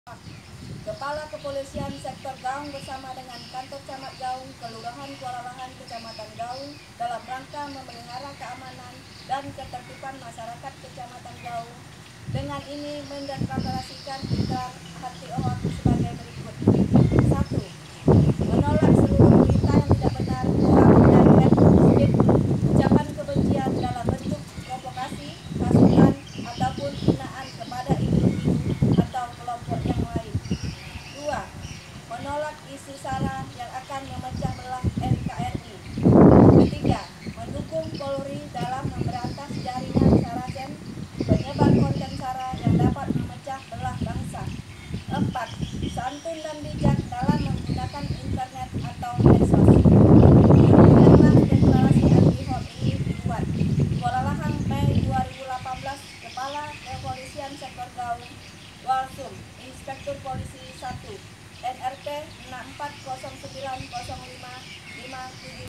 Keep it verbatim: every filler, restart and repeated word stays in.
Kepala Kepolisian Sektor Gaung bersama dengan Kantor Camat Gaung, Kelurahan Kuala Lahan, Kecamatan Gaung dalam rangka memelihara keamanan dan ketertiban masyarakat Kecamatan Gaung. Dengan ini mendeklarasikan ikrar hati OHAK sebagai berikut. Satu. Menolak seluruh berita yang tidak benar, hoaks dan fake, ucapan kebencian dalam bentuk provokasi, hasutan, ataupun hinaan kepada individu atau kelompok yang lain. Dua. Menolak isu sara yang akan memecah belah N K R I. Ketiga. Mendukung Polri dalam memberantas jaringan Saracen, penyebar konten sara yang dapat memecah belah bangsa. Empat. Santun dan bijak dalam menggunakan internet atau medsos. Demikianlah deklarasi anti-hoax ini dibuat. Kuala Lahan, Mei dua ribu delapan belas. Kepala Kepolisian Sektor Gaung, Walsum, Inspektur Polisi satu, N R T enam empat nol sembilan nol lima lima tujuh